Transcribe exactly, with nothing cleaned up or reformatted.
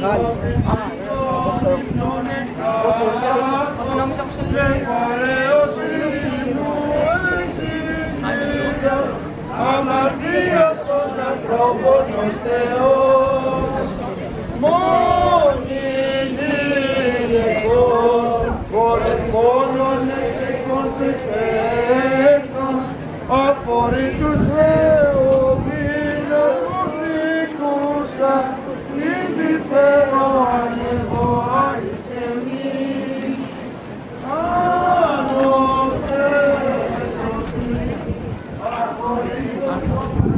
αμαρτίας των ανθρώπων ως Θεός. Μόνοι λιλικών, χώρες πόνων εκδικών σε τσέκτων, απορρίτους Θεού δύναμος δικούσα, υπηφέρω ανεβώ άρισε μη. Άνω Θεός απορρίτους